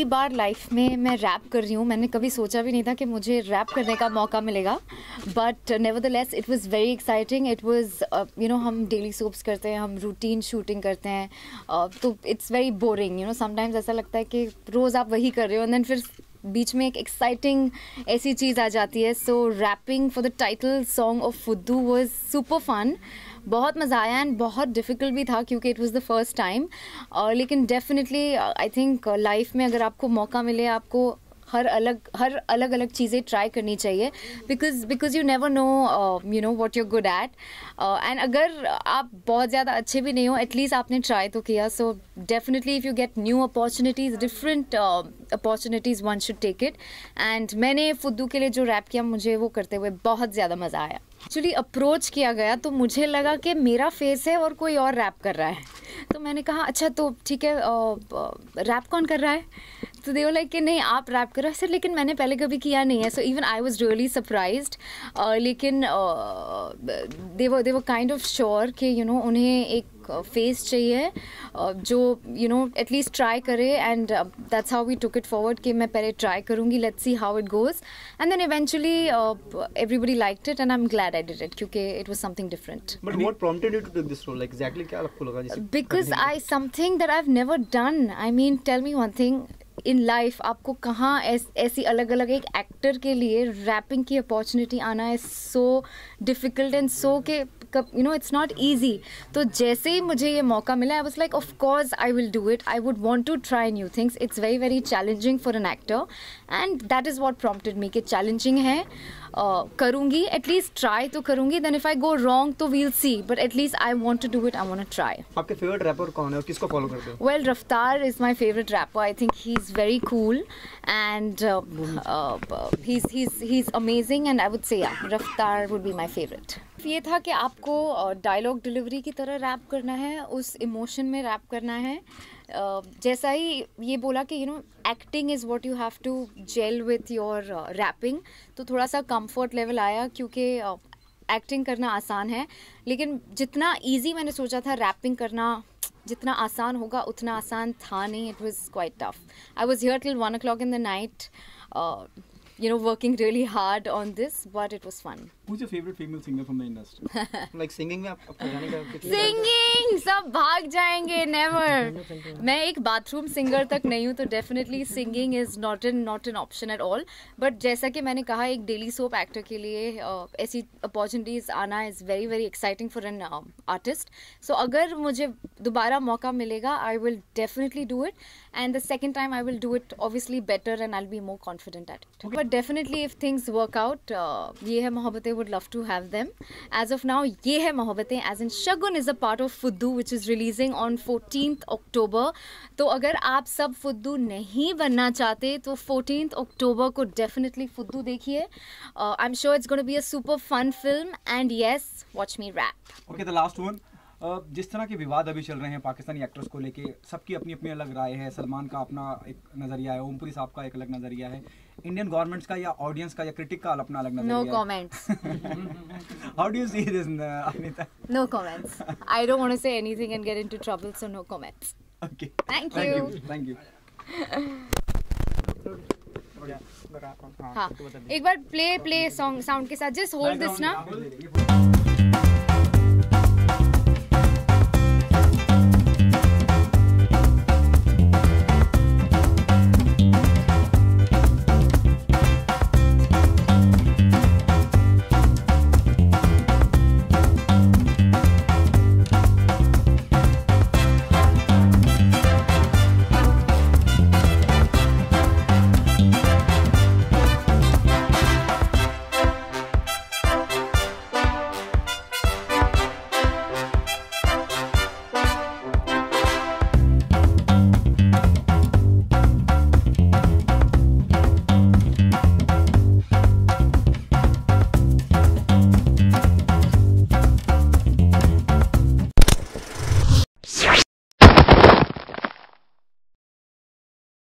पहली बार लाइफ में मैं रैप कर रही हूँ. मैंने कभी सोचा भी नहीं था कि मुझे रैप करने का मौका मिलेगा. But nevertheless it was very exciting. It was you know, हम डेली सोप्स करते हैं, हम रूटीन शूटिंग करते हैं, तो it's very boring. You know, sometimes ऐसा लगता है कि रोज़ आप वही कर रहे हो, एंड देन फिर बीच में एक एक्साइटिंग ऐसी चीज़ आ जाती है. So rapping for the title song of Fuddu was super fun. बहुत मज़ा आया एंड बहुत डिफ़िकल्ट भी था क्योंकि it was the first time. लेकिन डेफिनेटली आई थिंक लाइफ में अगर आपको मौका मिले, आपको हर अलग चीज़ें ट्राई करनी चाहिए, because you never know you know what you good at. And अगर आप बहुत ज़्यादा अच्छे भी नहीं हो, एटलीस्ट आपने ट्राई तो किया. So definitely if you get new opportunities, different opportunities, one should take it. And मैंने फुद्दू के लिए जो रैप किया, मुझे वो करते हुए बहुत ज़्यादा मज़ा आया. एक्चुअली अप्रोच किया गया तो मुझे लगा कि मेरा फेस है और कोई और रैप कर रहा है. तो मैंने कहा अच्छा तो ठीक है, रैप कौन कर रहा है? तो दे वर लाइक कि नहीं आप रैप करो. सर लेकिन मैंने पहले कभी किया नहीं है. So even I was really surprised. लेकिन they were kind of sure कि यू नो उन्हें एक फेस चाहिए जो यू नो एटलीस्ट ट्राई करे. And that's how we took it forward कि मैं पहले ट्राई करूँगी, let's see how it goes. And then eventually everybody liked it and I am glad I did it क्योंकि it was something different. But what prompted you to take this role? Like exactly क्या आपको लगा जैसे? Because I something that I have never done. I mean tell me one thing, in life आपको कहाँ ऐसी अलग अलग, एक एक्टर के लिए रैपिंग की अपॉर्चुनिटी आना है सो डिफ़िकल्ट एंड सो के you know it's not easy. तो जैसे ही मुझे ये मौका मिला, I was like of course I will do it. I would want to try new things. It's very very challenging for an actor and that is what prompted me कि challenging है. करूँगी, एटलीस्ट ट्राई तो करूँगी. Then if I go wrong तो we'll see, but at least I want to do it. I want to try. आपके favourite rapper कौन है और किसको फॉलो करते हो? Well, Raftaar is my favourite rapper. I think he is very cool and he is amazing and I would say Raftaar would be my favourite. ये था कि आपको डायलॉग डिलीवरी की तरह रैप करना है, उस इमोशन में रैप करना है. जैसा ही ये बोला कि you know acting is what you have to gel with your rapping, तो थोड़ा सा कंफर्ट लेवल आया क्योंकि एक्टिंग करना आसान है, लेकिन जितना इजी मैंने सोचा था रैपिंग करना, जितना आसान होगा उतना आसान था नहीं. It was quite tough. I was here till 1 o'clock in the night, you know, working really hard on this, but it was fun. Who's your favorite female singer from the industry? Like singing में आपका गाने का कुछ? Singing सब भाग जाएंगे. never. मैं एक बाथरूम सिंगर तक नहीं हूँ, तो definitely singing is not an option at all. But जैसा कि मैंने कहा, एक डेली सोप एक्टर के लिए ऐसी अपॉर्चुनिटीज़ आना is very very exciting for an artist. So अगर मुझे दोबारा मौका मिलेगा, I will definitely do it. And the second time I will do it obviously better and I will be more confident at it. But definitely if things work out, ये है Mohabbatein, would love to have them. As of now, ये है Mohabbatein as in Shagun is a part of Fuddu which is releasing on 14th October. तो अगर आप सब फुद्दू नहीं बनना चाहते तो 14th October को definitely फुद्दू देखिए. I'm sure it's going to be a super fun film and yes, watch me rap. Okay, the last one. जिस तरह के विवाद अभी चल रहे हैं पाकिस्तानी एक्टर्स को लेके, सबकी अपनी अपनी अलग राय है. सलमान का अपना एक नज़रिया है, ओमपुरी साहब का एक अलग नज़रिया है, इंडियन गवर्नमेंट्स का या ऑडियंस का या क्रिटिक का अपना अलग नज़रिया है. No comments. How do you see this, Anita? No comments. I don't want to say anything and get into trouble, so no comments. Okay. Thank you. Thank you. हाँ, एक बार प्ले साउंड के साथ, just hold this ना.